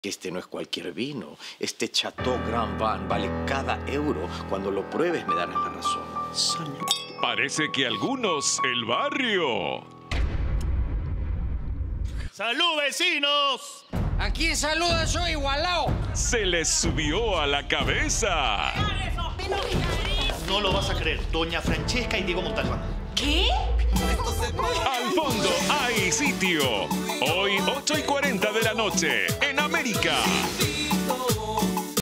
que este no es cualquier vino. Este Chateau Grand Vin vale cada euro. Cuando lo pruebes me darás la razón. Salud. Parece que algunos el barrio. ¡Salud, vecinos! ¿A quién saluda yo, igualao? Se les subió a la cabeza. No lo vas a creer. Doña Francesca y Diego Montalbán. ¿Qué? Al fondo hay sitio. Hoy, 8:40 de la noche, en América.